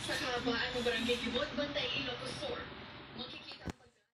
Sa kahabaan ng Barangay Kibot, Bantay, Ilocos Sur.